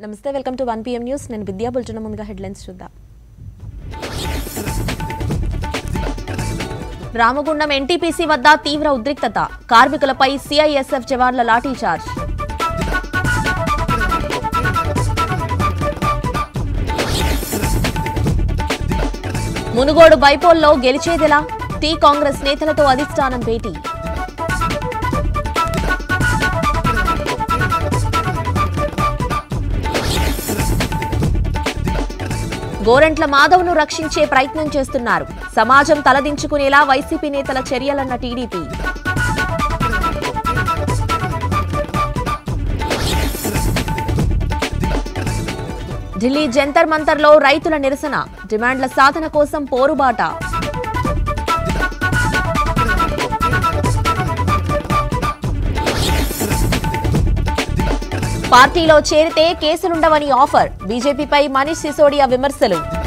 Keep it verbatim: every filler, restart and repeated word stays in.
నమస్తే welcome to one PM news నేను Vidya bulletin ముందుగా హెడ్లైన్స్ చూద్దాం. రామగుండం ఎన్టీపీసీ వద్ద తీవ్ర ఉద్రిక్తత, కార్మికులపై సిఐఎస్ఎఫ్ జవాన్ల లాఠీచార్జ్. మునుగోడు బైపోల్లో గెలిచేదెలా, టీ కాంగ్రెస్ నేతలతో అధిష్టానం భేటీ. గోరంట్ల మాధవ్ను రక్షించే ప్రయత్నం చేస్తున్నారు, సమాజం తలదించుకునేలా వైసీపీ నేతల చర్యలన్న టీడీపీ. ఢిల్లీ జంతర్ మంతర్లో రైతుల నిరసన, డిమాండ్ల సాధన కోసం పోరుబాట. పార్టీలో చేరితే కేసులుండవని ఆఫర్, బీజేపీపై మనీష్ సిసోడియా విమర్శలు.